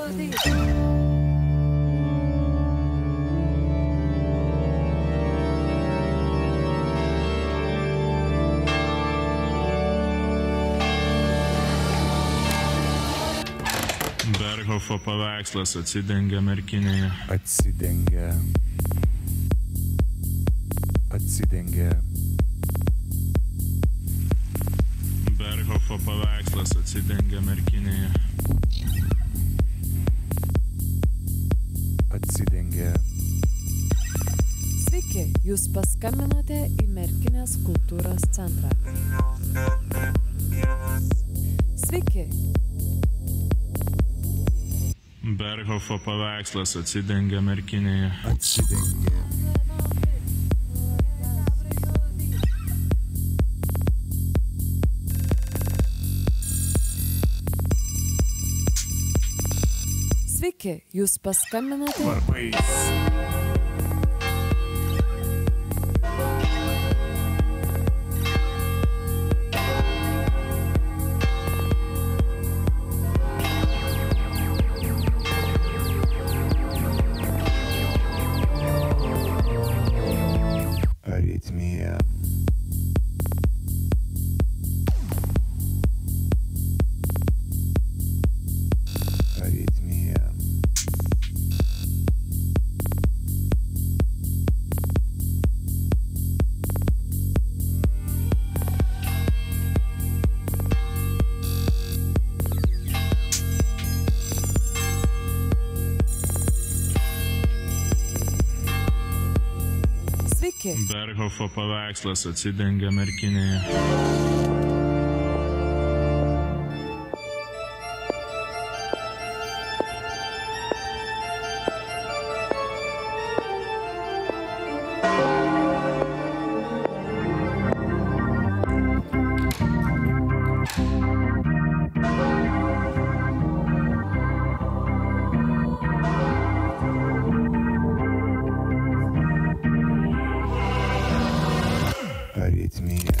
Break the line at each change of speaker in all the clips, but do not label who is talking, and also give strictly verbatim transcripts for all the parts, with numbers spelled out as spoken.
Berghoфo paveikslas atsidengia merkinėje.
Atsidengia. Atsidengia.
Berghoфo paveikslas atsidengia merkinėje.
Atsidengia.
Sveiki, jūs paskambinote į Merkinės kultūros centrą. Sveiki.
Berghoфo paveikslas atsidengia merkinėje.
Atsidengia.
Sveiki, jūs paskambinote.
Varpais. Aritmija. Aritmija.
Sveiki.
Berghoфo paveikslas atsidengia merkinėje.
Aritmija.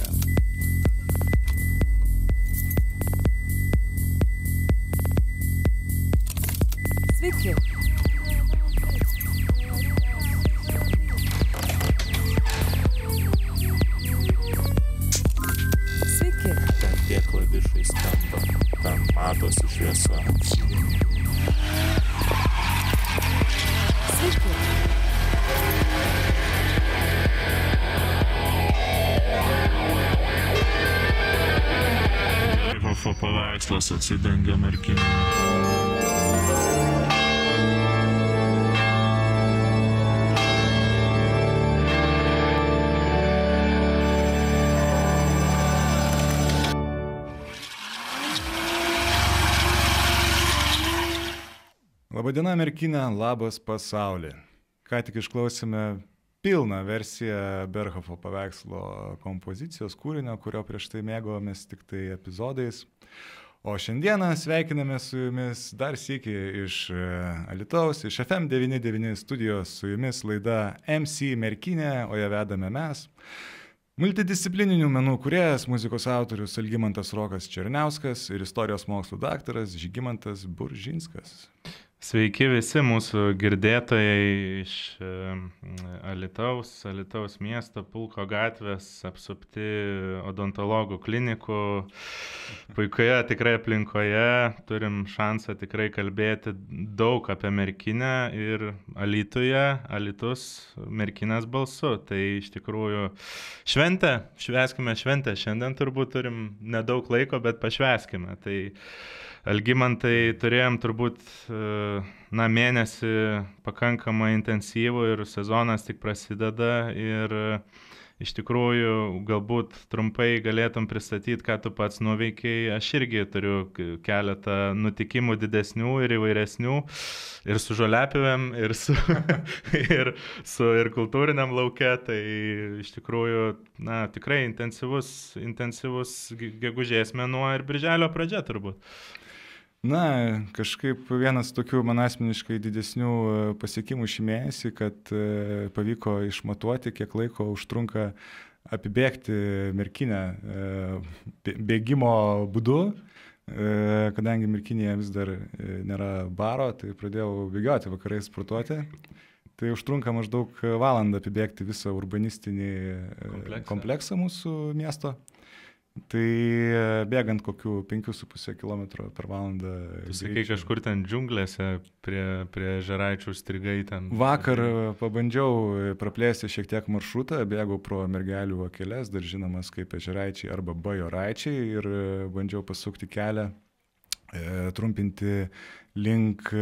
Sveiki. Sveiki.
Ten tie klavišai skamba, ten matosi šviesa.
Sveiki.
Berghoфo paveikslas atsidengia merkinėje.
Labadiena Merkinė, labas pasaulį. Ką tik išklausėme pilną versiją Berghoфo paveikslo kompozicijos kūrinio, kurio prieš tai mėgavomės tik tai epizodais. O šiandieną sveikiname su jumis dar sykį iš Alytaus, iš F M devyni devyni studijos, su jumis laida M C Merkinė, o ją vedame mes. Multidisciplininių menų kūrėjas, muzikos autorius Algimantas Rokas Černiauskas ir istorijos mokslų daktaras Žygimantas Buržinskas.
Sveiki visi mūsų girdėtojai iš Alytaus, Alytaus miesto, Pulko gatvės, apsupti odontologų klinikų, puikioje tikrai aplinkoje, turim šansą tikrai kalbėti daug apie Merkinę ir Alytuje, Alytus Merkinės balsu. Tai iš tikrųjų šventė, švęskime šventę, šiandien turbūt turim nedaug laiko, bet pašvęskime. Tai Algimantai, turėjom turbūt na, mėnesį pakankamai intensyvų ir sezonas tik prasideda ir iš tikrųjų galbūt trumpai galėtum pristatyti, ką tu pats nuveikiai. Aš irgi turiu keletą nutikimų didesnių ir įvairesnių ir su žoliapjovėm, ir su, ir su ir kultūriniam lauke. Tai iš tikrųjų na, tikrai intensyvus, intensyvus gegužės mėnuo ir birželio pradžia turbūt.
Na, kažkaip vienas tokių man asmeniškai didesnių pasiekimų šį mėnesį, kad pavyko išmatuoti, kiek laiko užtrunka apibėgti Merkinę bėgimo būdu. kadangi Merkinėje vis dar nėra baro, tai pradėjau bėgioti vakarais sportuoti. Tai užtrunka maždaug valandą apibėgti visą urbanistinį kompleksą, kompleksą mūsų miesto. Tai bėgant kokių penkių su pusė kilometro per valandą.
Tu sakai, kažkur ten džiunglėse prie, prie Žeraičių strigai ten.
Vakar pabandžiau praplėsti šiek tiek maršrutą, bėgau pro Mergelių Akeles, dar žinomas kaip Žeraičiai arba Bajoraičiai, ir bandžiau pasukti kelią, trumpinti link...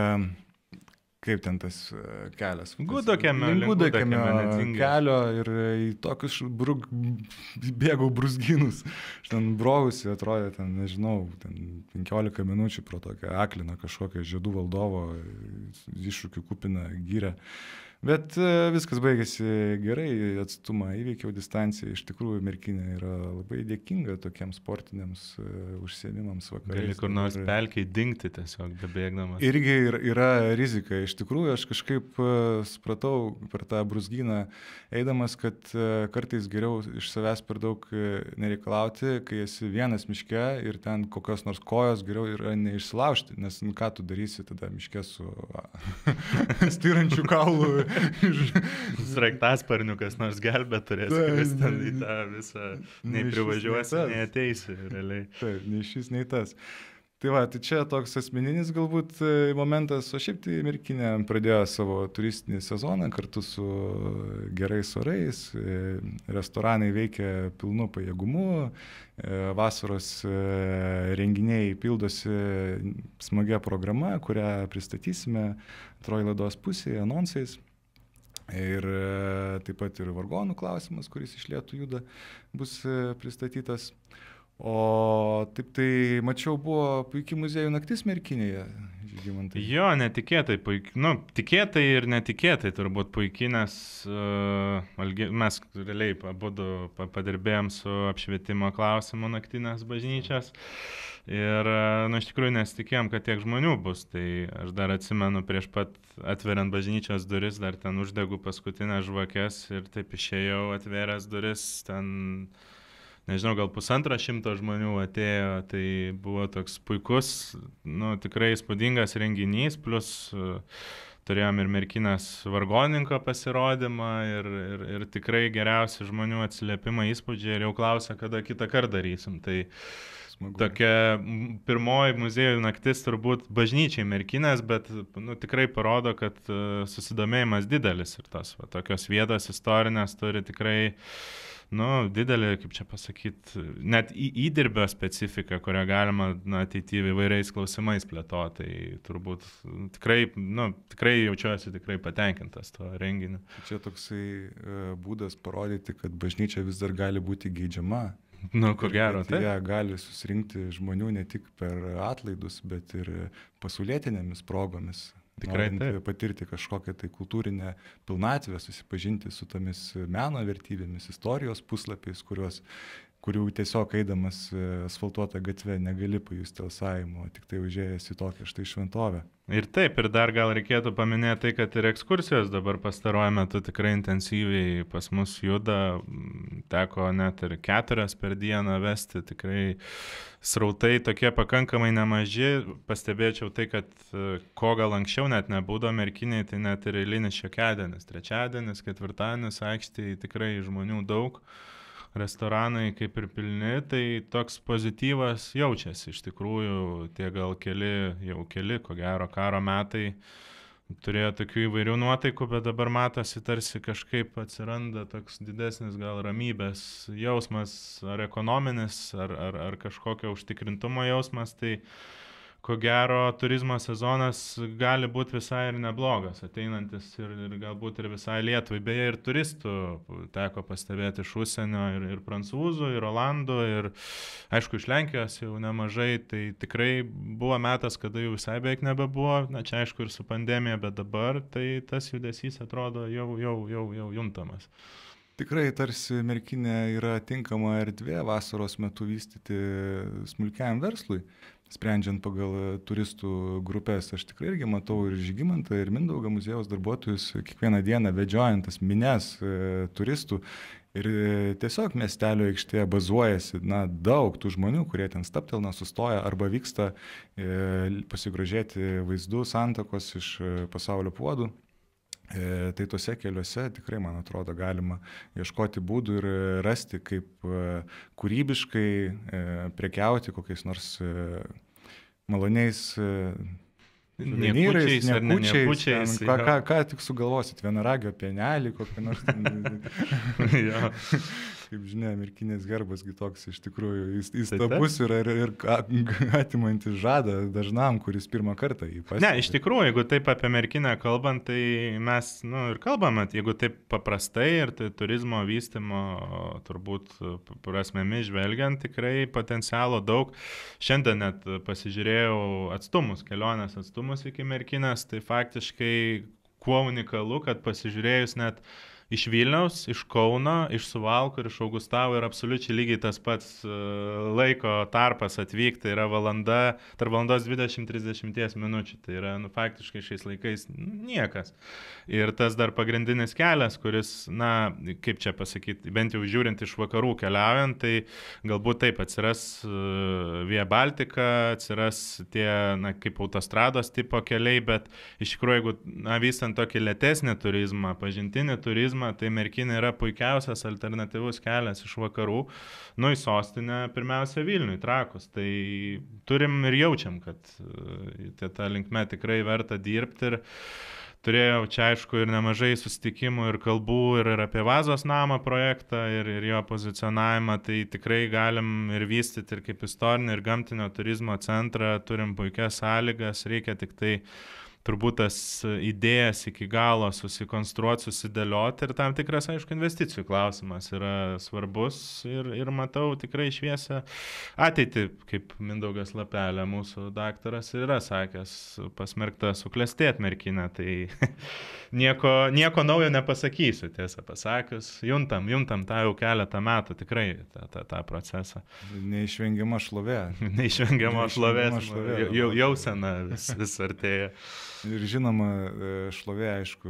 Kaip ten tas kelias?
Gudokėme,
Gudokėme kelio ir į tokius brug, bėgau brūzginus. Aš ten brovusi, atrodė, ten, nežinau, ten penkiolika minučių pro tokią akliną kažkokią žiedų valdovo iššūkių kupiną gyrę. Bet viskas baigėsi gerai, atstumą įveikiau, distanciją. Iš tikrųjų, Merkinė yra labai dėkinga tokiems sportiniams užsiėmimams vakarais.
Gali kur nors pelkiai dingti tiesiog bebėgdamas.
Irgi yra rizika. Iš tikrųjų, aš kažkaip supratau per tą brūzgyną eidamas, kad kartais geriau iš savęs per daug nereikalauti, kai esi vienas miške ir ten kokios nors kojos geriau yra neišsilaužti, nes nu, ką tu darysi tada miške su styrančiu kaulu.
Sraigtasparniukas nors gelbė turės, kuris ten į tą visą nei privažiuosi, nei ateisi realiai.
Taip, nei šis, nei tas. Tai va, tai čia toks asmeninis galbūt momentas, o šiaip tai Merkinė pradėjo savo turistinį sezoną kartu su gerais orais, restoranai veikia pilnu pajėgumu, vasaros renginiai pildosi smagia programa, kurią pristatysime antroji laidos pusėje, anonsais. Ir taip pat ir vargonų klausimas, kuris iš lėtų juda, bus pristatytas. O taip tai, mačiau, buvo puikiai muziejų naktis Merkinėje, Žygimantai.
Jo, netikėtai, puikiai, nu, tikėtai ir netikėtai turbūt puikiai, nes uh, mes realiai abudu padirbėjom su apšvietimo klausimu naktinės bažnyčios. Ir, nu, iš tikrųjų nesitikėjom, kad tiek žmonių bus, tai aš dar atsimenu prieš pat atveriant bažnyčios duris, dar ten uždegu paskutinės žvakes ir taip išėjau atvėręs duris, ten, nežinau, gal pusantro šimto žmonių atėjo, tai buvo toks puikus, nu, tikrai įspūdingas renginys, plus uh, turėjom ir Merkinės vargoninko pasirodymą ir, ir, ir tikrai geriausi žmonių atsiliepimai, įspūdžiai ir jau klausia, kada kitą kartą darysim. Tai smagu. Tokia pirmoji muziejų naktis turbūt bažnyčiai Merkinės, bet nu, tikrai parodo, kad uh, susidomėjimas didelis ir tos va, tokios vietos istorinės turi tikrai nu, didelį, kaip čia pasakyti, net į, įdirbio specifiką, kurią galima na, ateityje įvairiais klausimais plėtoti. Tai turbūt nu, tikrai, nu, tikrai jaučiuosi tikrai patenkintas tuo renginiu.
Čia toksai uh, būdas parodyti, kad bažnyčia vis dar gali būti geidžiama.
Nu, ko gero,
taip. Jie gali susirinkti žmonių ne tik per atlaidus, bet ir pasaulietinėmis progomis.
Tikrai taip.
Patirti kažkokią tai kultūrinę pilnatvę, susipažinti su tomis meno vertybėmis, istorijos puslapiais, kuriuos, kurių tiesiog eidamas asfaltuotą gatvę negali pajusti alsavimo, tik tai užėjęs į tokią štai šventovę.
Ir taip, ir dar gal reikėtų paminėti tai, kad ir ekskursijos dabar pastaruoju metu tikrai intensyviai pas mus juda, teko net ir keturias per dieną vesti, tikrai srautai tokie pakankamai nemaži, pastebėčiau tai, kad ko gal anksčiau net nebūdavo Merkinėje, tai net ir eilinis šiokiadienis, trečiadienis, ketvirtadienis aikštėje tikrai žmonių daug. Restoranai kaip ir pilni, tai toks pozityvas jaučiasi iš tikrųjų, tie gal keli, jau keli, ko gero, karo metai turėjo tokių įvairių nuotaikų, bet dabar matosi tarsi kažkaip atsiranda toks didesnis gal ramybės jausmas, ar ekonominis, ar, ar, ar kažkokio užtikrintumo jausmas, tai ko gero turizmo sezonas gali būti visai ir neblogas, ateinantis ir, ir galbūt ir visai Lietuvai. Beje, ir turistų teko pastebėti iš užsienio, ir, ir prancūzų, ir olandų, ir aišku, iš Lenkijos jau nemažai. Tai tikrai buvo metas, kada jau visai beveik nebebuvo, na čia aišku ir su pandemija, bet dabar tai tas judesys atrodo jau, jau, jau, jau juntamas.
Tikrai tarsi Merkinė yra tinkama erdvė vasaros metu vystyti smulkiajam verslui. Sprendžiant pagal turistų grupės, aš tikrai irgi matau ir Žygimantą, ir Mindaugą muziejaus darbuotojus kiekvieną dieną vedžiojant tas mines e, turistų. Ir tiesiog miestelio aikštėje bazuojasi na, daug tų žmonių, kurie ten staptelna, sustoja arba vyksta e, pasigrožėti vaizdų santakos iš Pasaulio puodų. E, tai tuose keliuose tikrai, man atrodo, galima ieškoti būdų ir rasti, kaip e, kūrybiškai e, prekiauti kokiais nors e, maloniais e,
Niekučiais ar ne niekučiais.
Ten, ką, ką, ką tik sugalvosit, vienaragio pienelį, kokį nors ten. Kaip žinia, merkinės herbasgi toks iš tikrųjų įstabus ir, ir, ir atimantis žadą dažnam, kuris pirmą kartą jį pasiekė.
Ne, iš tikrųjų, jeigu taip apie merkinę kalbant, tai mes nu, ir kalbame, jeigu taip paprastai ir tai turizmo vystymo turbūt prasmėmis žvelgiant, tikrai potencialo daug. Šiandien net pasižiūrėjau atstumus, kelionės atstumus iki merkinės, tai faktiškai kuo unikalu, kad pasižiūrėjus net iš Vilniaus, iš Kauno, iš Suvalkų ir iš Augustavo yra absoliučiai lygiai tas pats laiko tarpas atvykti, yra valanda, tarp valandos dvidešimt trisdešimt minučių, tai yra nu, faktiškai šiais laikais niekas. Ir tas dar pagrindinis kelias, kuris, na, kaip čia pasakyti, bent jau žiūrint iš vakarų keliaujant, tai galbūt taip atsiras Via Baltica, atsiras tie, na, kaip autostrados tipo keliai, bet iš tikrųjų, jeigu, na, vystant tokį lėtesnį turizmą, pažintinį turizmą, tai Merkinė yra puikiausias alternatyvus kelias iš vakarų, nu į sostinę, pirmiausia Vilnių, į Trakus. Tai turim ir jaučiam, kad tai ta linkme tikrai verta dirbti ir turėjau čia aišku ir nemažai susitikimų ir kalbų ir, ir apie Vazos namą projektą ir, ir jo pozicionavimą, tai tikrai galim ir vystyti ir kaip istorinį ir gamtinio turizmo centrą, turim puikias sąlygas, reikia tik tai turbūt tas idėjas iki galo susikonstruoti, susidėlioti ir tam tikras, aišku, investicijų klausimas yra svarbus ir, ir matau tikrai šviesą ateitį, kaip Mindaugas Lapelė, mūsų daktaras, yra sakęs, pasmerkta suklestėti Merkinę, tai nieko, nieko naujo nepasakysiu, tiesą pasakius, juntam, juntam tą jau keletą metų tikrai tą, tą, tą procesą.
Neišvengiama šlovė.
Neišvengiama šlovė, jau, jau sena vis, vis artėja.
Ir žinoma, šlovė, aišku,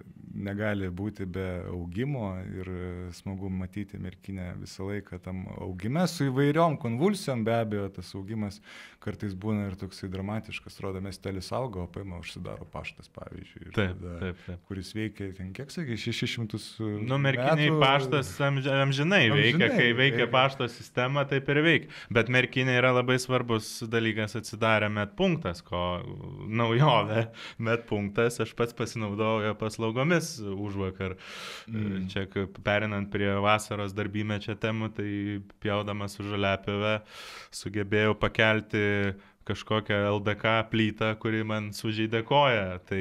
negali būti be augimo ir smagu matyti Merkinę visą laiką tam augime su įvairiom konvulsijom, be abejo, tas augimas kartais būna ir toksai dramatiškas, rodo, miestelis auga, o paima užsidaro paštas, pavyzdžiui,
taip, tada, taip, taip.
kuris veikia, ten kiek sakė, šešis šimtus metų.
Nu, Merkiniai paštas amž, amžinai veikia, kai veikia pašto sistema, taip ir veikia, bet Merkinė yra labai svarbus dalykas, atsidarė medpunktas, ko naujovė. Medpunktas, aš pats pasinaudojau jo paslaugomis užvakar. Mm. Čia perinant prie vasaros darbymečio temų, tai pjaudamas už Žaliapjovę sugebėjau pakelti kažkokią L D K plytą, kuri man sužeidė koją. Tai...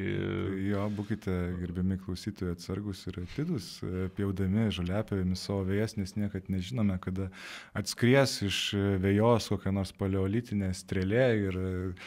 Jo, būkite, gerbiami klausytojai, atsargus ir atidus, pjaudami Žaliapjovėmis savo vėjas, nes niekad nežinome, kada atskries iš vėjos kokią nors paleolitinę strėlę ir,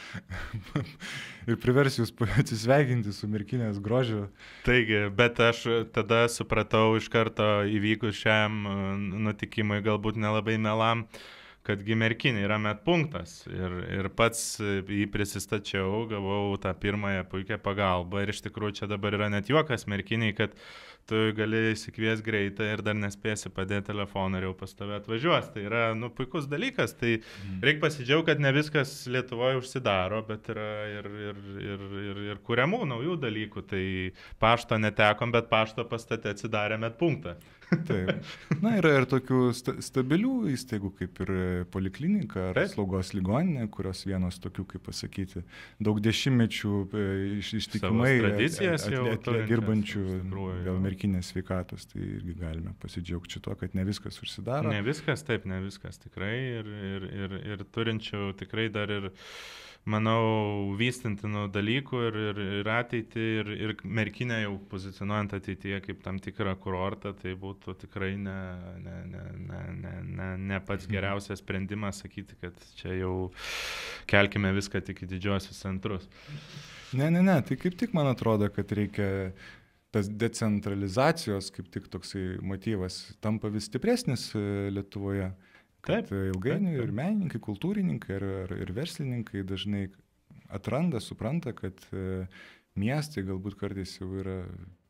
ir privers jūs atsisveikinti su Merkinės grožiu.
Taigi, bet aš tada supratau iš karto įvykus šiam nutikimui, galbūt nelabai melam, kadgi Merkinė yra medpunktas ir, ir pats jį prisistačiau, gavau tą pirmąją puikią pagalbą ir iš tikrųjų čia dabar yra net juokas Merkiniai, kad tu gali įsikviesti greitą ir dar nespėsi padėti telefoną ir jau pas tave atvažiuos. Tai yra nu, puikus dalykas, tai mm. reikia pasidžiaugti, kad ne viskas Lietuvoje užsidaro, bet yra ir, ir, ir, ir, ir kuriamų naujų dalykų. Tai pašto netekom, bet pašto pastate atsidarė medpunktą.
Taip. Na, yra ir tokių sta stabilių įstaigų, kaip ir poliklinika ar Taip. slaugos ligoninė, kurios vienos tokių, kaip pasakyti, daug dešimtmečių iš, ištikimai dirbančių dėl Merkinės sveikatos, tai irgi galime pasidžiaugti šito, kad ne viskas užsidaro.
Ne viskas, taip, ne viskas tikrai ir, ir, ir, ir turinčių tikrai dar ir manau, vystintinų dalykų ir, ir, ir ateitį, ir, ir Merkinę jau pozicionuojant ateityje kaip tam tikrą kurortą, tai būtų tikrai ne, ne, ne, ne, ne, ne, ne pats geriausias sprendimas sakyti, kad čia jau kelkime viską tik į didžiosius centrus.
Ne, ne, ne, tai kaip tik man atrodo, kad reikia tas decentralizacijos, kaip tik toksai motyvas, tampa vis stipresnis Lietuvoje. Kad taip, ilgainiui taip, taip. ir menininkai, kultūrininkai ir, ir, ir verslininkai dažnai atranda, supranta, kad e, miestai galbūt kartais jau yra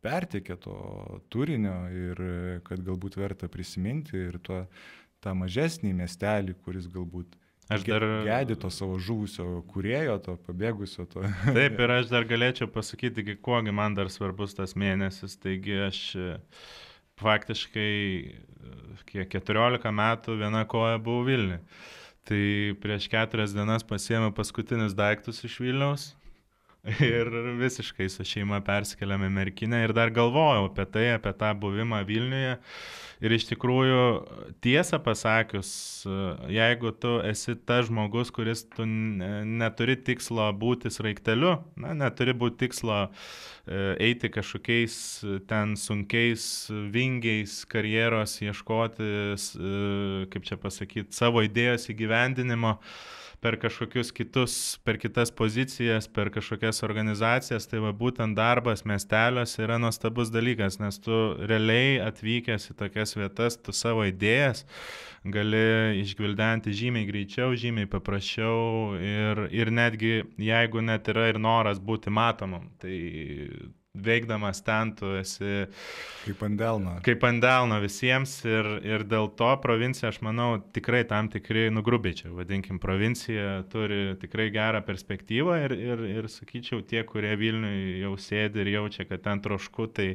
perteikia to turinio ir kad galbūt verta prisiminti ir to, tą mažesnį miestelį, kuris galbūt
Aš dar
gedi to savo žuvusio kūrėjo, to pabėgusio. To.
Taip, ir aš dar galėčiau pasakyti, kuogi man dar svarbus tas mėnesis. Taigi aš faktiškai kiek keturiolika metų viena koja buvau Vilniuje. Tai prieš keturias dienas pasiėmiau paskutinius daiktus iš Vilniaus ir visiškai su šeima persikeliame į Merkinę ir dar galvojau apie tai, apie tą buvimą Vilniuje. Ir iš tikrųjų, tiesą pasakius, jeigu tu esi tas žmogus, kuris tu neturi tikslo būti sraigteliu, na, neturi būti tikslo eiti kažkokiais ten sunkiais vingiais karjeros, ieškoti, kaip čia pasakyti, savo idėjos įgyvendinimo per kažkokius kitus, per kitas pozicijas, per kažkokias organizacijas, tai va būtent darbas miesteliuose yra nuostabus dalykas, nes tu realiai atvykęs į tokias vietas, tu savo idėjas gali išgvildenti žymiai greičiau, žymiai paprasčiau ir, ir netgi jeigu net yra ir noras būti matomam, tai veikdamas ten tu esi
kaip ant delno.
Kaip ant delno visiems ir, ir dėl to provincija, aš manau, tikrai tam tikrai, nu grubiai čia, vadinkim, provincija turi tikrai gerą perspektyvą ir, ir, ir sakyčiau, tie, kurie Vilniuje jau sėdi ir jaučia, kad ten trošku, tai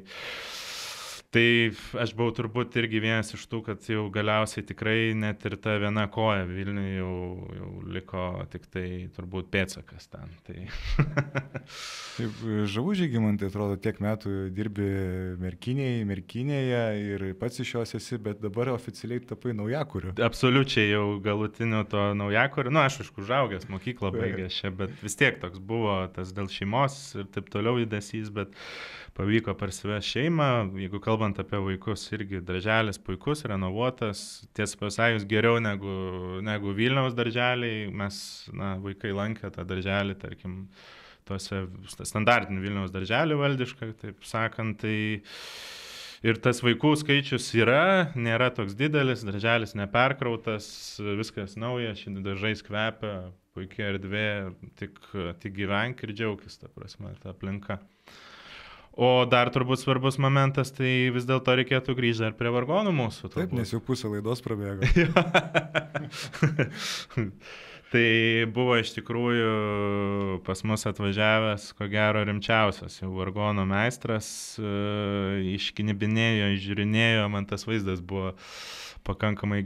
Tai aš buvau turbūt irgi vienas iš tų, kad jau galiausiai tikrai net ir ta viena koja Vilniuje jau, jau liko tik tai turbūt pėdsakas ten. Tai...
Taip, žavu Žygimantai, atrodo, tiek metų dirbi Merkinėje, Merkinėje ir pats iš jos esi, bet dabar oficialiai tapai naujakuriu.
Absoliučiai jau galutiniu to naujakuriu. Nu, aš aišku, užaugęs, mokyklą baigęs čia, bet vis tiek toks buvo tas dėl šeimos ir taip toliau judesys, bet pavyko parsivesti šeimą, jeigu kalbant apie vaikus, irgi darželis puikus, renovuotas, tiesą pasakius geriau negu, negu Vilniaus darželiai, mes, na, vaikai lankė tą darželį, tarkim, tuose standartinių Vilniaus darželių valdišką, taip sakant, tai ir tas vaikų skaičius yra, nėra toks didelis, darželis neperkrautas, viskas nauja, šiandien dažais kvepia, puikia erdvė, tik, tik gyvenk ir džiaugis, ta prasme, ta aplinka. O dar turbūt svarbus momentas, tai vis dėlto reikėtų grįžti dar prie vargonų mūsų. Turbūt.
Taip, nes jau pusę laidos prabėgo.
Tai buvo iš tikrųjų pas mus atvažiavęs, ko gero, rimčiausias jau vargonų meistras, iškinibinėjo, išžiūrinėjo, man tas vaizdas buvo pakankamai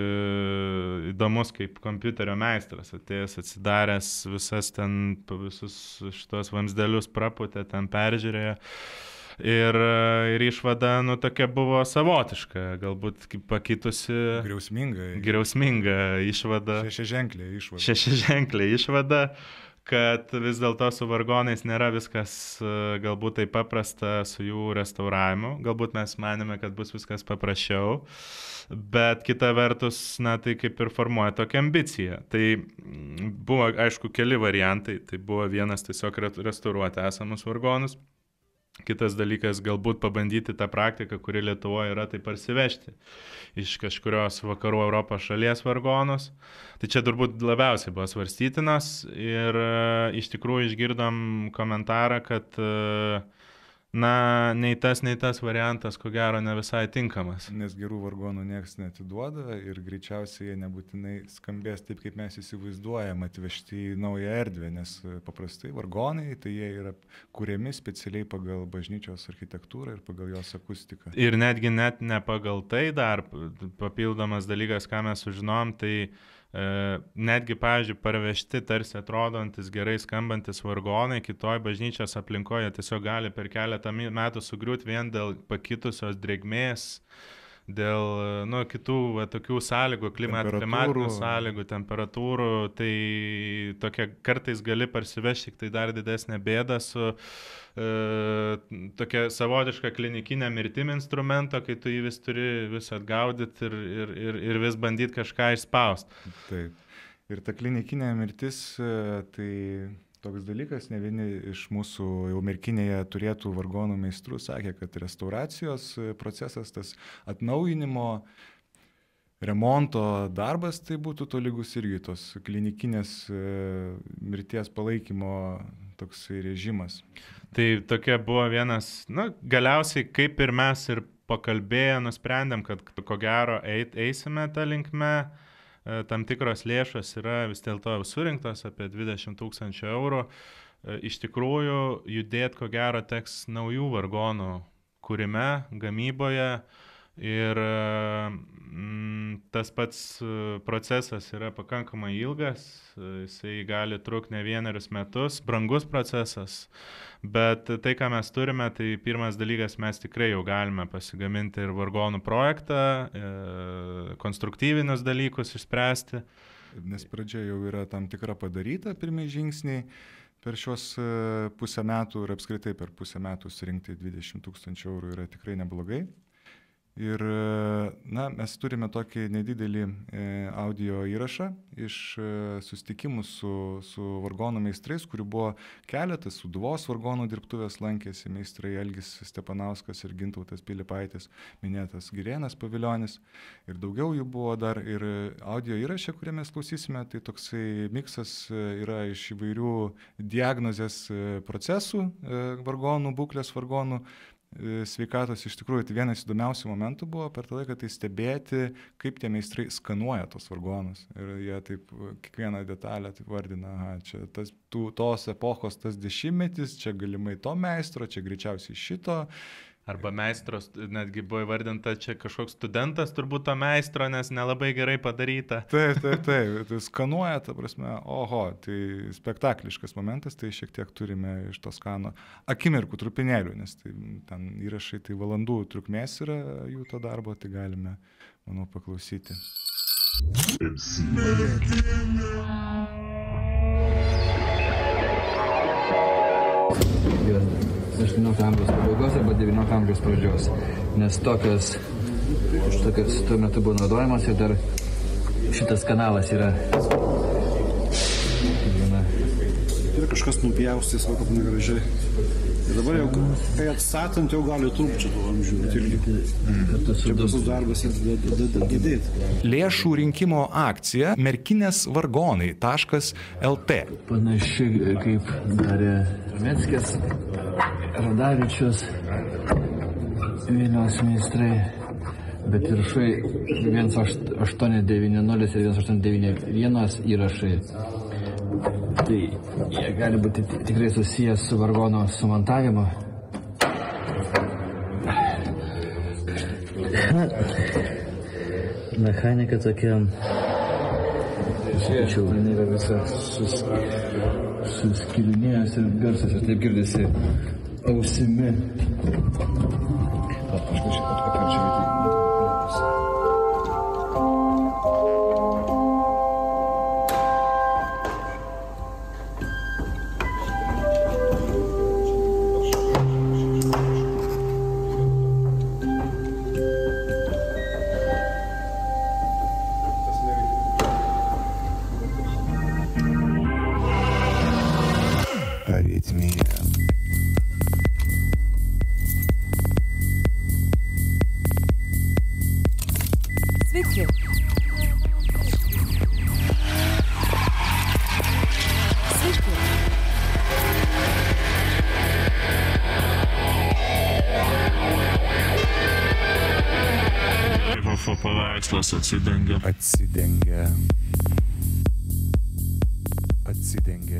įdomus kaip kompiuterio meistras, atėjęs atsidaręs visas ten, visus šitos vamsdelius praputė, ten peržiūrėjo ir, ir išvada, nu, tokia buvo savotiška, galbūt pakitusi.
Griausminga.
Griausminga išvada.
Šešiaženklė išvada.
Šešiaženklė išvada, kad vis dėlto su vargonais nėra viskas galbūt taip paprasta su jų restauravimu. Galbūt mes manėme, kad bus viskas paprasčiau. Bet kita vertus, na, tai kaip ir formuoja tokią ambiciją. Tai buvo, aišku, keli variantai. Tai buvo vienas tiesiog restauruoti esamus vargonus. Kitas dalykas, galbūt pabandyti tą praktiką, kuri Lietuvoje yra, tai parsivežti iš kažkurios vakarų Europos šalies vargonus. Tai čia turbūt labiausiai buvo svarstytinas ir iš tikrųjų išgirdom komentarą, kad na, nei tas, nei tas variantas, ko gero, ne visai tinkamas.
Nes gerų vargonų niekas neatiduoda ir greičiausiai jie nebūtinai skambės taip, kaip mes įsivaizduojam, atvežti į naują erdvę, nes paprastai vargonai, tai jie yra kuriami specialiai pagal bažnyčios architektūrą ir pagal jos akustiką.
Ir netgi net ne pagal tai dar papildomas dalykas, ką mes sužinom, tai netgi, pavyzdžiui, parvežti tarsi atrodantis gerai skambantis vargonai kitoj bažnyčios aplinkoje tiesiog gali per keletą metų sugriūti vien dėl pakitusios drėgmės, dėl, nu, kitų va, tokių sąlygų, klimat, klimatinių sąlygų, temperatūrų, tai tokia kartais gali parsivežti tik tai dar didesnę bėdą su e, tokia savotiška klinikinė mirtim instrumento, kai tu jį vis turi vis atgaudyti ir, ir, ir, ir vis bandyti kažką išspausti.
Taip. Ir ta klinikinė mirtis, tai toks dalykas, ne vieni iš mūsų jau Merkinėje turėtų vargonų meistrų sakė, kad restauracijos procesas, tas atnaujinimo, remonto darbas, tai būtų tolygus irgi tos klinikinės mirties palaikymo toks režimas.
Tai tokia buvo vienas, nu, galiausiai kaip ir mes ir pakalbėję, nusprendėm, kad ko gero eit, eisime tą linkme, tam tikros lėšos yra vis dėlto jau surinktos apie dvidešimt tūkstančių eurų. Iš tikrųjų, judėti ko gero teks naujų vargonų kūrime, gamyboje. Ir mm, tas pats procesas yra pakankamai ilgas, jisai gali trukti ne vienerius metus, brangus procesas, bet tai, ką mes turime, tai pirmas dalykas, mes tikrai jau galime pasigaminti ir vargonų projektą, konstruktyvinius dalykus išspręsti.
Nes pradžia jau yra tam tikra padaryta, pirmieji žingsniai. Per šios pusę metų ir apskritai per pusę metų surinkti dvidešimt tūkstančių eurų yra tikrai neblogai. Ir, na, mes turime tokį nedidelį e, audio įrašą iš e, susitikimų su, su vargonų meistrais, kurių buvo keletas, Sūduvos vargonų dirbtuvės lankėsi meistrai Algis Stepanauskas ir Gintautas Pilipaitis, minėtas Girėnas Paviljonis. Ir daugiau jų buvo dar ir audio įrašė, kurią mes klausysime, tai toksai miksas yra iš įvairių diagnozės procesų e, vargonų, būklės vargonų, sveikatos. Iš tikrųjų, tai vienas įdomiausių momentų buvo per tą laiką tai stebėti, kaip tie meistrai skanuoja tos vargonus. Ir jie taip kiekvieną detalę taip vardina, aha, čia tas, tų, tos epochos tas dešimtmetis, čia galimai to meistro, čia greičiausiai šito.
Arba meistros, netgi buvo įvardinta, čia kažkoks studentas turbūt to meistro, nes nelabai gerai padaryta.
Taip, taip, taip, tai skanuoja, ta prasme, oho, tai spektakliškas momentas, tai šiek tiek turime iš to skano akimirkų trupinėlių, nes tai, ten įrašai tai valandų trukmės yra jų to darbo, tai galime, manau, paklausyti.
aštuoniolikto amžiaus pabaigos arba devyniolikto amžiaus pradžios, nes tokios, tokios tuo metu buvo naudojamas ir dar šitas kanalas yra. Viena.
Ir kažkas nupjaustys, va, kaip negražiai. Ir dabar jau, kai atstatant, jau gali trūkčią tų amžių. Mm. Čia bus darbas didėti.
Lėšų rinkimo akcija merkinės vargonai taškas el te.
Panaši kaip darė Meckės, Radavičius, Vilniaus meistrai, bet viršui vienas aštuoni devyni nulis ir vienas aštuoni devyni vienas įrašai. Tai jie gali būti tikrai susijęs su vargono sumontavimu. Mechanika tokia, sakyčiau, yra visa sus, suskilinėjęs ir garsas, ir taip girdisi ausimi.
Paveikslas atsidengia.
Atsidengia. Atsidengia.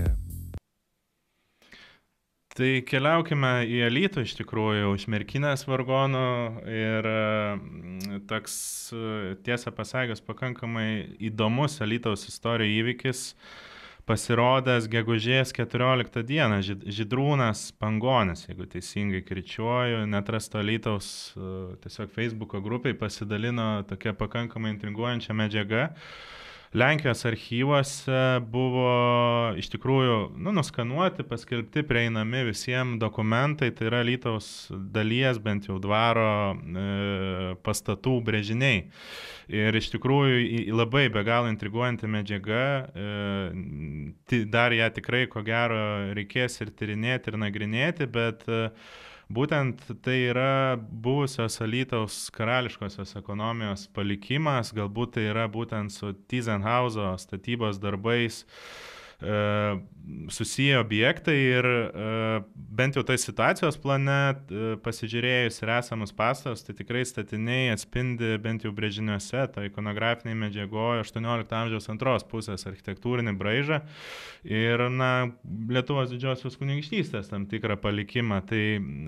Tai keliaukime į Alytų iš tikrųjų, iš Merkinės vargonų ir toks, tiesą pasakius, pakankamai įdomus Alytaus istorijų įvykis pasirodęs gegužės keturioliktą dieną. Žydrūnas Pangonis, jeigu teisingai kirčiuoju, netrasto Alytaus tiesiog Facebooko grupiai pasidalino tokia pakankamai intriguojančia medžiaga. Lenkijos archyvuose buvo iš tikrųjų nu, nuskanuoti, paskelbti, prieinami visiems dokumentai, tai yra Alytaus dalies, bent jau dvaro e, pastatų brėžiniai. Ir iš tikrųjų labai be galo intriguojanti medžiaga, e, dar ją tikrai ko gero reikės ir tyrinėti, ir nagrinėti, bet e, būtent tai yra buvusios Alytaus karališkosios ekonomijos palikimas, galbūt tai yra būtent su Tyzenhauzo statybos darbais susiję objektai ir bent jau tai situacijos plane pasižiūrėjus ir esamus pastatus, tai tikrai statiniai atspindi bent jau brėžiniuose, tai ikonografiniai medžiagoje aštuoniolikto amžiaus antros pusės architektūrinį braižą ir, na, Lietuvos didžiosios kunigaikštystės tam tikrą palikimą. Tai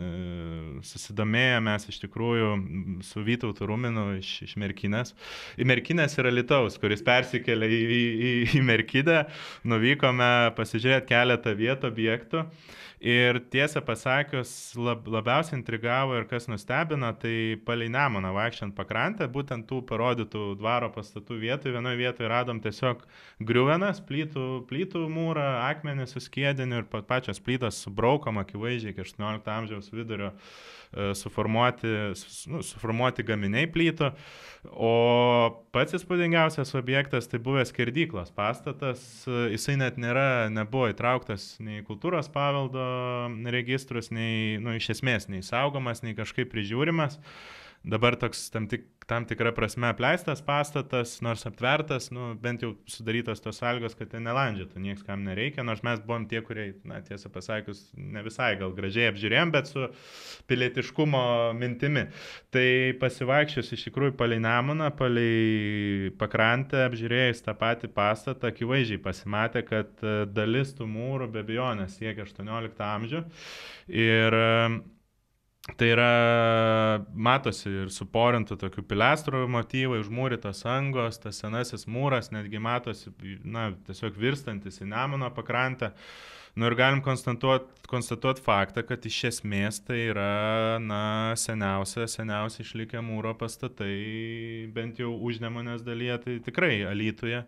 susidomėję mes iš tikrųjų su Vytautu Ruminu iš, iš Merkinės. Į Merkinės yra Alytaus, kuris persikėlė į, į, į Merkidę, nuvykome pasižiūrėti keletą vietų objektų ir tiesą pasakius lab, labiausiai intrigavo ir kas nustebino, tai palei Nemuną vaikščiant pakrantę, būtent tų parodytų dvaro pastatų vietų, vienoje vietoje radom tiesiog griuvenas, plytų, plytų mūrą, akmenį su skiediniu ir pačios plytos subraukom akivaizdžiai iki aštuoniolikto amžiaus vidurio suformuoti, nu, suformuoti gaminiai plytų, o pats įspūdingiausias objektas tai buvęs skerdyklos pastatas, jisai net nėra, nebuvo įtrauktas nei kultūros paveldo registrus, nei, nu, iš esmės, nei saugomas, nei kažkaip prižiūrimas. Dabar toks tam, tik, tam tikra prasme apleistas pastatas, nors aptvertas, nu, bent jau sudarytos tos sąlygos, kad ten nelandžiotų, nieks kam nereikia, nors mes buvom tie, kurie, na, tiesą pasakius, ne visai gal gražiai apžiūrėjom, bet su pilietiškumo mintimi. Tai pasivaikščius iš tikrųjų palei Nemuną, palei pakrantę, apžiūrėjus tą patį pastatą, akivaizdžiai pasimatė, kad dalis tų mūrų be abejonės siekia aštuonioliktą amžių ir tai yra, matosi ir suporintų tokių pilestrų motyvai, užmūrytos angos, tas senasis mūras, netgi matosi, na, tiesiog virstantis į Nemuno pakrantę. Nu ir galim konstatuoti konstatuot faktą, kad iš esmės tai yra, na, seniausia, seniausia išlikę mūro pastatai, bent jau Užnemunės dalyje, tai tikrai Alytuje.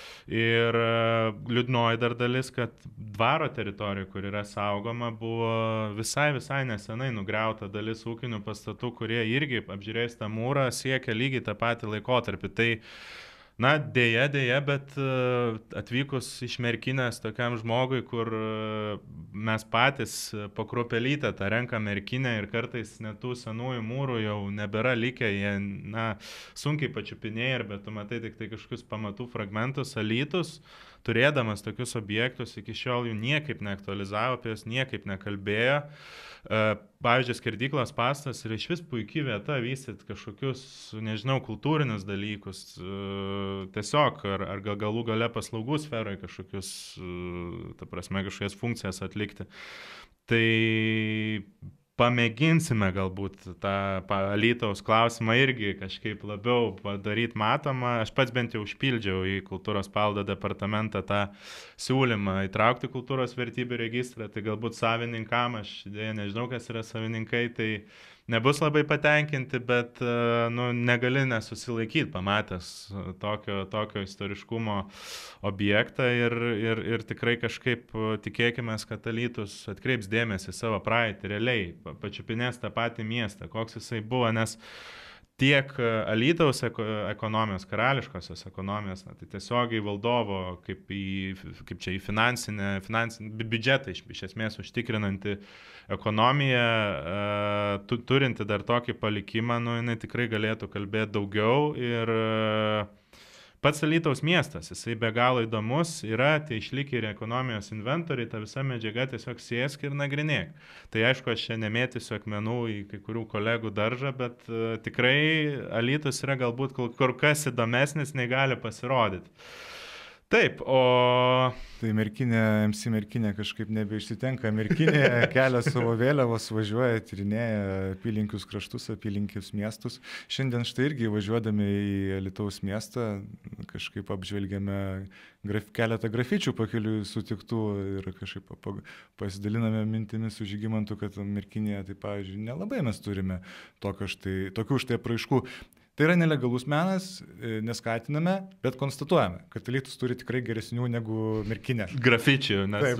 Ir liūdnoji dar dalis, kad dvaro teritorija, kur yra saugoma, buvo visai, visai nesenai nugriauta dalis ūkinių pastatų, kurie irgi apžiūrėjus tą mūrą siekia lygiai tą patį laikotarpį. Tai, na, dėja, dėja, bet atvykus iš Merkinės tokiam žmogui, kur mes patys po kruopelytę tą renka Merkinę ir kartais net tų senųjų mūrų jau nebėra likę, jie, na, sunkiai pačiupinėja, bet tu matai tik tai kažkokius pamatų fragmentus. Alytus, turėdamas tokius objektus, iki šiol jų niekaip neaktualizavo, apie jas niekaip nekalbėjo. Pavyzdžiui, skerdyklos pastas yra iš vis puikiai vieta vystyt kažkokius, nežinau, kultūrinius dalykus, tiesiog, ar, ar galų gale paslaugų sferoje kažkokius, ta prasme, kažkokias funkcijas atlikti. Tai pamėginsime galbūt tą Alytaus klausimą irgi kažkaip labiau padaryti matomą. Aš pats bent jau užpildžiau į kultūros paveldo departamentą tą siūlymą įtraukti kultūros vertybių registrą, tai galbūt savininkam, aš dėja nežinau, kas yra savininkai, tai nebus labai patenkinti, bet, nu, negali nesusilaikyti pamatęs tokio, tokio istoriškumo objektą ir, ir, ir tikrai kažkaip tikėkime, kad Alytus atkreips dėmesį savo praeitį, realiai pačiupinės tą patį miestą, koks jisai buvo, nes tiek Alytaus ekonomijos, karališkosios ekonomijos, na, tai tiesiogiai valdovo, kaip, į, kaip čia į finansinę, finansinį biudžetą iš, iš esmės užtikrinanti ekonomija, tu, turinti dar tokį palikimą, nu, jinai tikrai galėtų kalbėti daugiau ir pats Alytaus miestas, jisai be galo įdomus, yra tie išlikę ir ekonomijos inventoriai, ta visa medžiaga tiesiog sėsk ir nagrinėk. Tai aišku, aš čia nemėtysiu akmenų į kai kurių kolegų daržą, bet uh, tikrai Alytus yra galbūt kur kas įdomesnis, nei gali pasirodyti. Taip, o...
Tai Merkinė, M C Merkinė kažkaip nebeišsitenka. Merkinė kelia savo vėliavos, važiuoja, tyrinėja apylinkius kraštus, apylinkius miestus. Šiandien štai irgi važiuodami į Alytaus miestą kažkaip apžvelgiame graf, keletą grafičių pakeliui sutiktų ir kažkaip pasidaliname mintimis su Žygimantu, kad Merkinėje, tai pavyzdžiui, nelabai mes turime tokio štai, tokių štai apraiškų. Tai yra nelegalus menas, neskatiname, bet konstatuojame, kad Alytus turi tikrai geresnių negu Merkinė.
Grafičių, nes...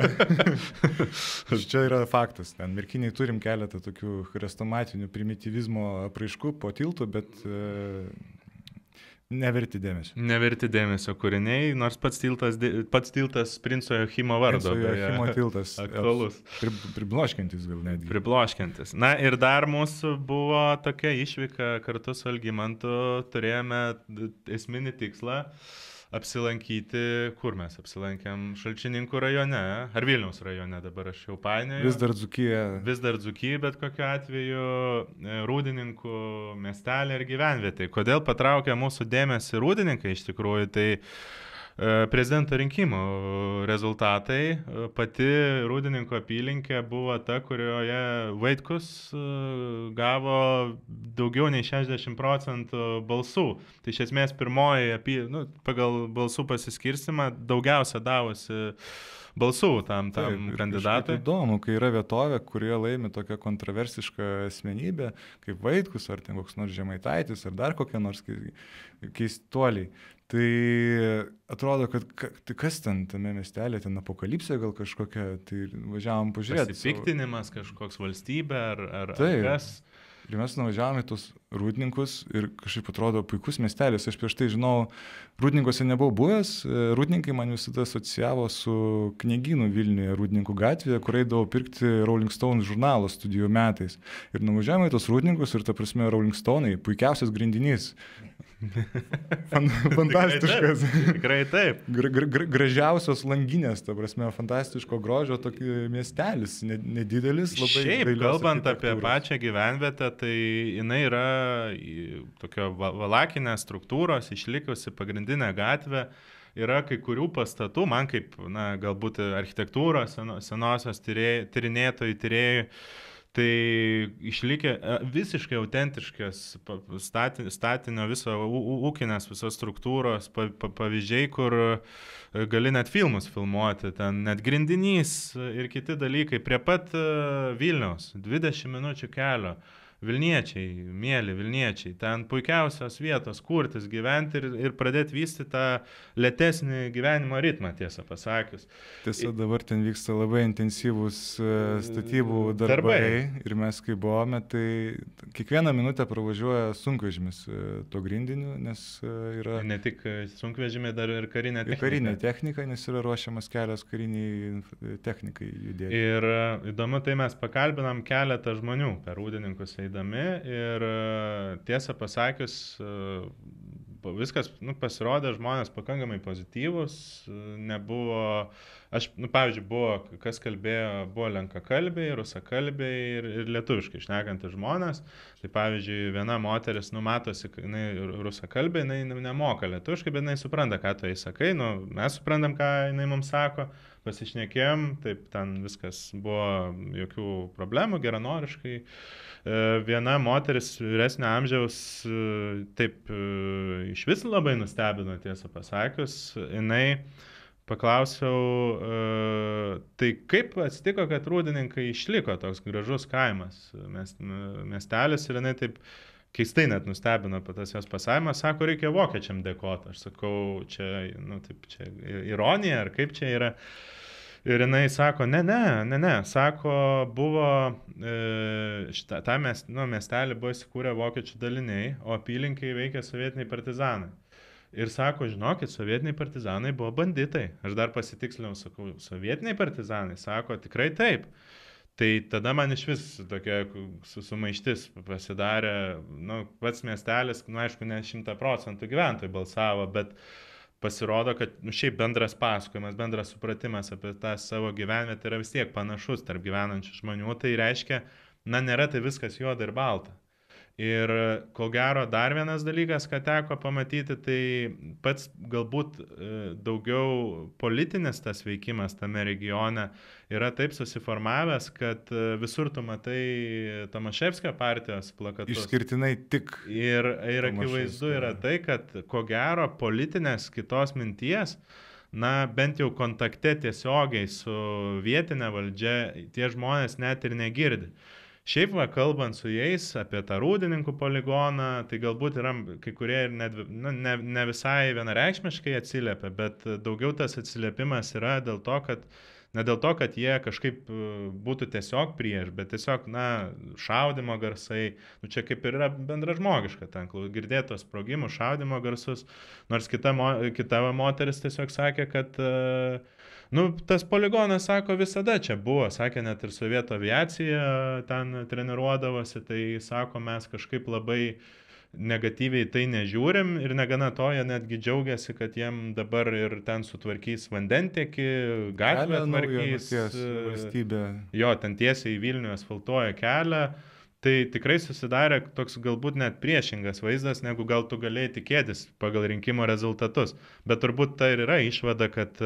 Čia yra faktas. Ten Merkiniai turim keletą tokių chrestomatinių primityvizmo apraiškų po tiltų, bet e, neverti dėmesio.
Neverti dėmesio kūriniai, nors pats tiltas, pats tiltas princo Joachimo vardo.
Princo Joachimo tiltas.
Aktualus.
Pri, pribloškiantis gal netgi.
Pribloškiantis. Na ir dar mūsų buvo tokia išvyka kartu su Algimantu, turėjome esminį tikslą apsilankyti, kur mes apsilankėm, Šalčininkų rajone, ar Vilniaus rajone, dabar aš jau painioju.
Vis dar Dzūkija.
Vis dar Dzūkija, bet kokiu atveju Rūdininkų miestelė ir gyvenvietė. Kodėl patraukė mūsų dėmesį Rūdininkai iš tikrųjų, tai prezidento rinkimų rezultatai, pati Rūdininkų apylinkė buvo ta, kurioje Vaitkus gavo daugiau nei šešiasdešimt procentų balsų. Tai iš esmės pirmoji, apie, nu, pagal balsų pasiskirstimą, daugiausia davusi balsų tam, tam
Taip,
kandidatui.
Įdomu, kai yra vietovė, kurioje laimi tokia kontroversiška asmenybė, kaip Vaitkus, ar ten koks nors Žemaitaitis, ar dar kokie nors keistuoliai. Tai atrodo, kad ka, tai kas ten tame miestelė, ten apokalipsė gal kažkokia, tai važiavom pažiūrėti.
Pasipiktinimas kažkoks valstybė ar, ar,
tai,
ar kas.
Ir mes nuvažiavome į tos Rūdninkus ir kažkaip atrodo puikus miestelis. Aš prieš tai žinau, Rūdninkuose nebuvau buvęs, Rūdninkai man visada asocijavo su knygynu Vilniuje, Rūdninkų gatvėje, kur eidavau pirkti Rolling Stone žurnalo studijų metais. Ir nuvažiavome į tos Rūdninkus ir ta prasme Rolling Stone'ai, puikiausias grindinys. Fantastiškas.
Tikrai taip.
Gra, gra, gražiausios langinės, ta prasme, fantastiško grožio tokį miestelis, nedidelis, labai.
Šiaip, kalbant apie pačią gyvenvietę, tai jinai yra tokio valakinės struktūros, išlikusi pagrindinė gatvė. Yra kai kurių pastatų, man kaip, na, galbūt architektūros senosios tyrinėtojų, tyrėjų, tai išlikė visiškai autentiškas statinio viso ūkinės visos struktūros pavyzdžiai, kur gali net filmus filmuoti, ten net grindinys ir kiti dalykai. Prie pat Vilniaus, dvidešimt minučių kelio. Vilniečiai, mėly Vilniečiai, ten puikiausios vietos kurtis, gyventi ir, ir pradėti vystyti tą lėtesnį gyvenimo ritmą, tiesą pasakius.
Tiesa, dabar ten vyksta labai intensyvūs statybų darbai, darbai. Ir mes kai buvome, tai kiekvieną minutę pravažiuoja sunkvežimis to grindiniu, nes yra...
Ne tik sunkvežimiai, dar ir karinė technika.
Karinė technika, nes yra ruošiamas kelias kariniai technikai judėti.
Ir įdomu, tai mes pakalbinam keletą žmonių per Rūdininkus eidami ir tiesą pasakius, viskas, nu, pasirodė žmonės pakankamai pozityvus, nebuvo, aš, nu, pavyzdžiui, buvo, kas kalbėjo, buvo lenkakalbiai, rusakalbiai ir, ir lietuviškai šnekantys žmonės. Tai pavyzdžiui, viena moteris, nu, matosi, jinai rusakalbė, jinai nemoka lietuviškai, bet jinai supranta, ką tu jai sakai, nu, mes suprantam, ką jinai mums sako, pasišnekėjom, taip ten viskas buvo jokių problemų, geranoriškai. Viena moteris vyresnio amžiaus taip iš vis labai nustebino, tiesą pasakius. Jinai paklausiau, tai kaip atsitiko, kad Rūdininkai išliko toks gražus kaimas, miestelis, ir jinai taip keistai net nustebino tas jos pasakymas, sako, reikia vokiečiam dėkoti. Aš sakau, čia, nu, taip, čia ironija, ar kaip čia yra. Ir jinai sako, ne, ne, ne, ne, sako, buvo, e, šitą, tą mes, nu, miestelį buvo įsikūrę vokiečių daliniai, o apylinkiai veikia sovietiniai partizanai. Ir sako, žinokit, sovietiniai partizanai buvo banditai. Aš dar pasitiksliau, sakau, sovietiniai partizanai, sako, tikrai taip. Tai tada man iš vis tokia sumaištis pasidarė, nu, pats miestelis, nu, aišku, ne šimtą procentų gyventojų balsavo, bet pasirodo, kad, nu, šiaip bendras pasakojimas, bendras supratimas apie tą savo gyvenvietę yra vis tiek panašus tarp gyvenančių žmonių. Tai reiškia, na, nėra tai viskas juoda ir balta. Ir ko gero dar vienas dalykas, ką teko pamatyti, tai pats galbūt daugiau politinis tas veikimas tame regione yra taip susiformavęs, kad visur tu matai Tomaševskio partijos plakatus.
Išskirtinai tik.
Ir, ir akivaizdu yra tai, kad ko gero politinės kitos minties, na, bent jau kontakte tiesiogiai su vietinė valdžia, tie žmonės net ir negirdi. Šiaip, va, kalbant su jais apie tą Rūdininkų poligoną, tai galbūt yra kai kurie ir ne, ne, ne visai vienareikšmiškai atsiliepia, bet daugiau tas atsiliepimas yra dėl to, kad, ne dėl to, kad jie kažkaip būtų tiesiog prieš, bet tiesiog, na, šaudimo garsai, nu, čia kaip ir yra bendražmogiška, ten girdėtos sprogimų, šaudimo garsus, nors kita, kita moteris tiesiog sakė, kad nu, tas poligonas, sako, visada čia buvo, sakė, net ir sovietų aviacija ten treniruodavosi, tai, sako, mes kažkaip labai negatyviai tai nežiūrim ir negana to, jie netgi džiaugiasi, kad jiem dabar ir ten sutvarkys vandentiekį, gatvę tvarkys.
Valstybė.
Jo, ten tiesiai į Vilnių asfaltuoja kelią. Tai tikrai susidarė toks galbūt net priešingas vaizdas, negu gal tu galėjai tikėtis pagal rinkimo rezultatus. Bet turbūt tai ir yra išvada, kad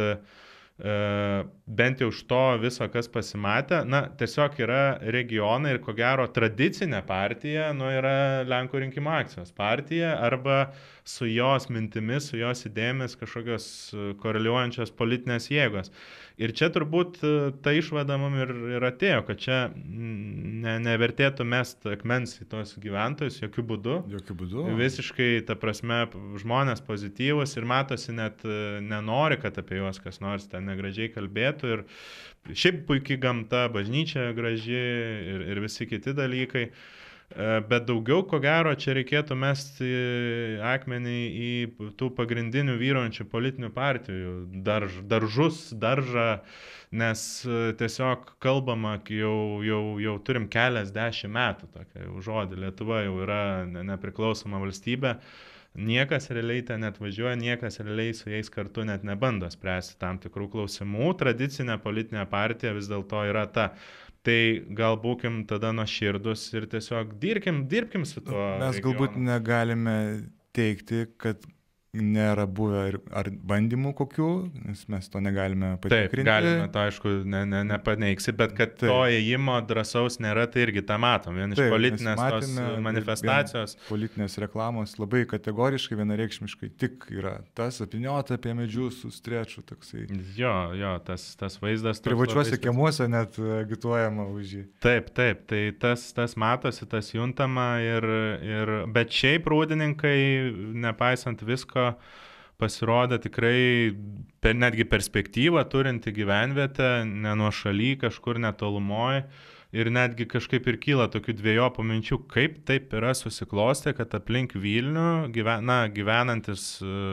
Uh, bent jau iš to viso, kas pasimatė, na, tiesiog yra regionai ir ko gero tradicinė partija, nu, yra Lenkų rinkimų akcijos partija arba su jos mintimis, su jos idėjomis kažkokios koreliuojančios politinės jėgos. Ir čia turbūt ta išvada mum ir, ir atėjo, kad čia ne, nevertėtų mest akmens į tos gyventojus, jokių būdų.
Jokių būdų.
Visiškai, ta prasme, žmonės pozityvus ir matosi net nenori, kad apie juos kas nors ten negražiai kalbėtų. Ir šiaip puikiai gamta, bažnyčia graži ir, ir visi kiti dalykai. Bet daugiau, ko gero, čia reikėtų mesti akmenį į tų pagrindinių vyruojančių politinių partijų darž, daržus, daržą, nes tiesiog kalbama, jau, jau, jau turim keliasdešimt metų tokia žodį, Lietuva jau yra nepriklausoma valstybė, niekas realiai ten net važiuoja, niekas realiai su jais kartu net nebando spręsti tam tikrų klausimų, tradicinė politinė partija vis dėlto yra ta. Tai gal būkim tada nuoširdus ir tiesiog dirbkim, dirbkim su tuo.
Mes
regionu.
Galbūt negalime teikti, kad nėra buvę ir, ar bandymų kokių, nes mes to negalime patikrinti.
Taip, galime, to aišku, ne, ne, nepaneiksi, bet kad Taip. to ėjimo drąsaus nėra, tai irgi tą matom. Vien iš Taip, politinės tos manifestacijos.
Politinės reklamos labai kategoriškai, vienareikšmiškai tik yra tas apiniota apie medžius su streču toksai.
Jo, jo, tas, tas vaizdas.
Privačiuose kiemuose net agituojama už jį.
Taip, taip, tai tas, tas matosi, tas juntama, ir, ir, bet šiaip rūdininkai, nepaisant visko, pasirodė tikrai per, netgi perspektyvą turinti gyvenvietę, nenuošaly, kažkur netolumoje. Ir netgi kažkaip ir kyla tokių dviejopų minčių, kaip taip yra susiklostę, kad aplink Vilnių gyven, na, gyvenantis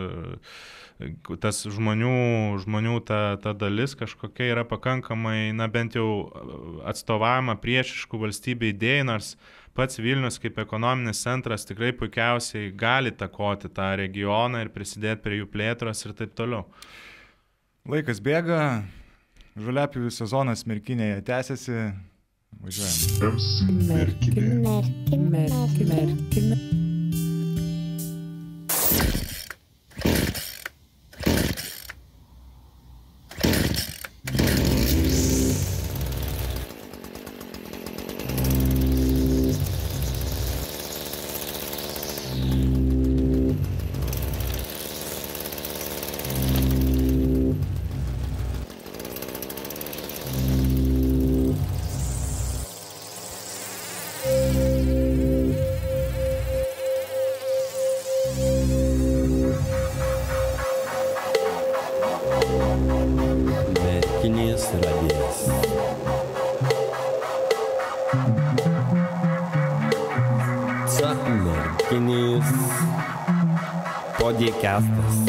tas žmonių, žmonių ta, ta dalis kažkokia yra pakankamai, na, bent jau atstovavimą priešiškų valstybių idėjai, nors pats Vilnius kaip ekonominis centras tikrai puikiausiai gali takoti tą regioną ir prisidėti prie jų plėtros ir taip toliau.
Laikas bėga, žoliapjovių sezonas Merkinėje tęsiasi. Važiuojam.
Merkinė. Merkinė. Merkinė.
Podikestas.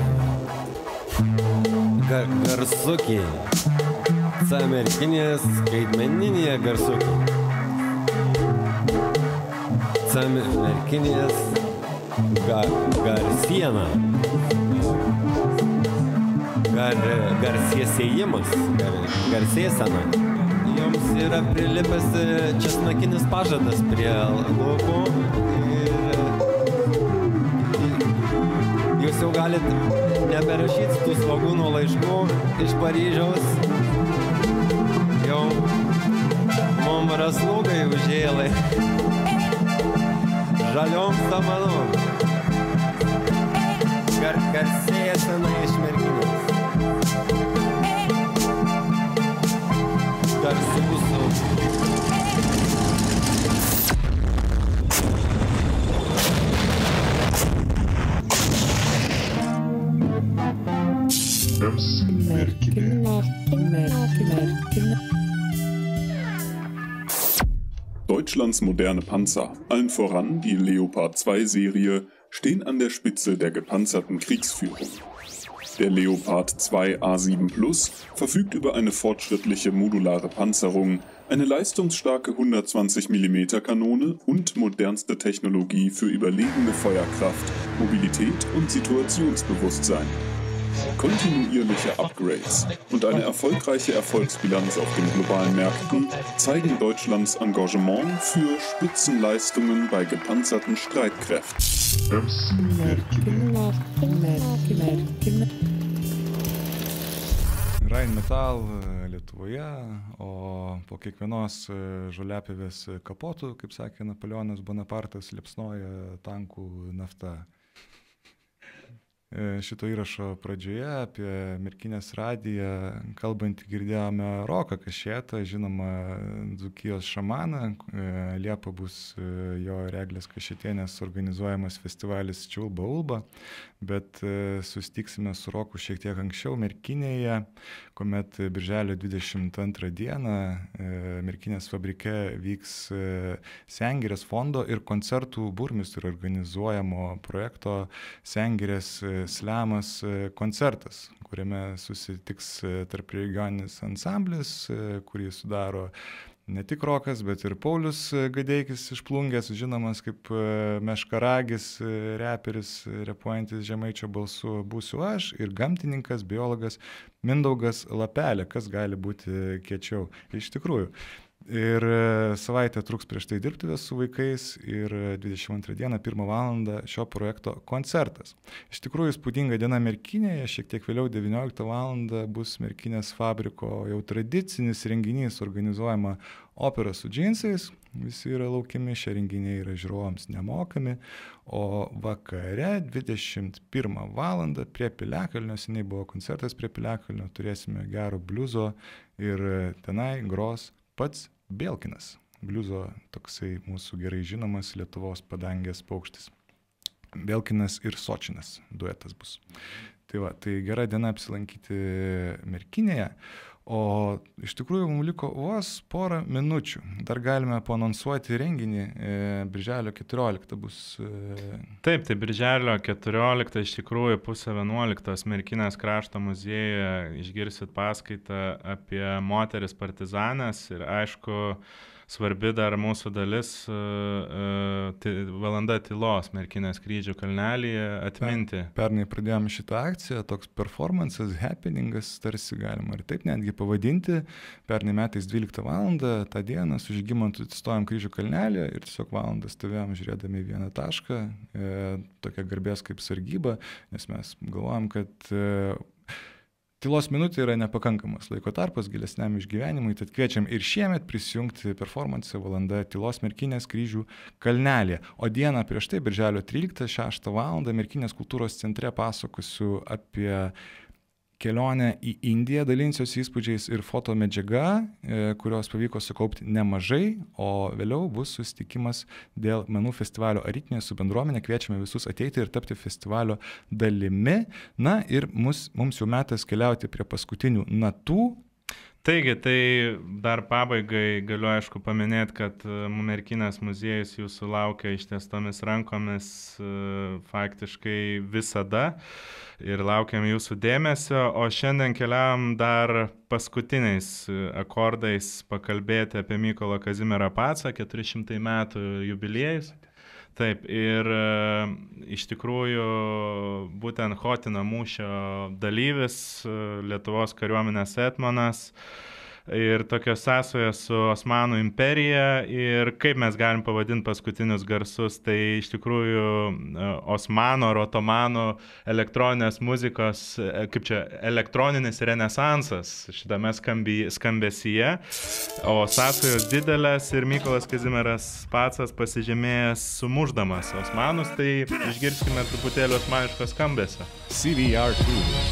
Gar, garsukiai. C merkinės skaitmeninėje garsukiai. C merkinės ga, garsiena. Gar, garsiesėjimas. Gar, garsėsena. Joms yra prilipęs česnakinis pažadas prie lūpų. Jūs jau galit neberašyti tų svogūnų laiškų iš Paryžiaus. Jau mum raslūgai užėlai. Žaliom samanom. Gar, garsėsena iš Merkinės. Garsu būsų.
Deutschlands moderne Panzer, allen voran die Leopard zwei Serie, stehen an der Spitze der gepanzerten Kriegsführung. Der Leopard zwei A sieben Plus verfügt über eine fortschrittliche modulare Panzerung, Eine leistungsstarke hundertzwanzig Millimeter Kanone und modernste Technologie für überlegene Feuerkraft, Mobilität und Situationsbewusstsein. Kontinuierliche Upgrades und eine erfolgreiche Erfolgsbilanz auf den globalen Märkten zeigen Deutschlands Engagement für Spitzenleistungen bei gepanzerten Streitkräften.
Rheinmetall Lietuvoje, o po kiekvienos žoliapjovės kapotų, kaip sakė Napoleonas Bonapartas, liepsnoja tankų nafta. Šito įrašo pradžioje apie Merkinės radiją kalbantį girdėjome Roką Kašėtą, žinoma Dzūkijos šamaną. Liepą bus jo ir Eglės Kašėtienės organizuojamas festivalis Čiulba Ulba, bet susitiksime su Roku šiek tiek anksčiau Merkinėje, kuomet birželio dvidešimt antrą dieną Merkinės fabrike vyks Sengirės fondo ir koncertų burmistrų organizuojamo projekto Sengirės Slemas koncertas, kuriame susitiks tarp regioninis ansamblis, kurį sudaro ne tik Rokas, bet ir Paulius Gadeikis iš Plungės, žinomas kaip meškaragis, reperis, repuojantis žemaičio balsu būsiu aš, ir gamtininkas, biologas Mindaugas Lapelė, kas gali būti kiečiau. Iš tikrųjų. Ir savaitę truks prieš tai dirbtuvės su vaikais ir dvidešimt antrą dieną, pirmą valandą šio projekto koncertas. Iš tikrųjų, įspūdinga diena Merkinėje, šiek tiek vėliau devynioliktą valandą bus Merkinės fabriko jau tradicinis renginys, organizuojama opera su džinsais, visi yra laukiami, šie renginiai yra žiūrovams nemokami, o vakare dvidešimt pirmą valandą prie Piliakalnio, seniai buvo koncertas prie Piliakalnio, turėsime gero bliuzo ir tenai gros pats Belkinas, bliuzo toksai mūsų gerai žinomas Lietuvos padangės paukštis. Belkinas ir Sočinas duetas bus. Tai va, tai gera diena apsilankyti Merkinėje, o iš tikrųjų mums liko vos porą minučių. Dar galime paanonsuoti renginį, e, birželio keturioliktą bus. E...
Taip, tai birželio keturioliktą iš tikrųjų pusę vienuoliktos Merkinės krašto muziejuje išgirsit paskaitą apie moteris partizanės ir aišku, svarbi dar mūsų dalis uh, uh, t, valanda tylos Merkinės kryžių kalnelyje atminti.
Per, pernai pradėjome šitą akciją, toks performances, happeningas, tarsi galima ir taip netgi pavadinti. Pernai metais dvyliktą valandą tą dieną su Žygimantu stojom kryžių kalnelyje ir tiesiog valandą stovėjom žiūrėdami vieną tašką, e, tokia garbės kaip sargyba, nes mes galvojam, kad e, tylos minutė yra nepakankamas laiko tarpas gilesniam išgyvenimui, tad kviečiam ir šiemet prisijungti performance valanda tylos Merkinės kryžių kalnelėje. O dieną prieš tai, birželio tryliktą šeštą valandą, Merkinės kultūros centre pasakosiu apie kelionę į Indiją, dalinsiuosi įspūdžiais ir fotomedžiaga, kurios pavyko sukaupti nemažai, o vėliau bus susitikimas dėl menų festivalio Aritmė su bendruomenė. Kviečiame visus ateiti ir tapti festivalio dalimi. Na ir mus, mums jau metas keliauti prie paskutinių natų.
Taigi, tai dar pabaigai galiu aišku paminėti, kad Merkinės muziejus jūsų laukia ištiestomis rankomis faktiškai visada ir laukiam jūsų dėmesio, o šiandien keliavam dar paskutiniais akordais pakalbėti apie Mykolą Kazimierą Pacą, keturi šimtai metų jubiliejus. Taip, ir iš tikrųjų būtent Chotino mūšio dalyvis, Lietuvos kariuomenės etmonas ir tokios sąsajos su Osmanų imperija ir kaip mes galim pavadinti paskutinius garsus, tai iš tikrųjų Osmanų ar Otomanų elektroninės muzikos, kaip čia, elektroninis renesansas šitame skambesyje, o sąsajos didelės ir Mykolas Kazimieras Pacas pasižymėjęs sumuždamas Osmanus, tai išgirskime truputėlį osmaniško skambesio.
C V R two.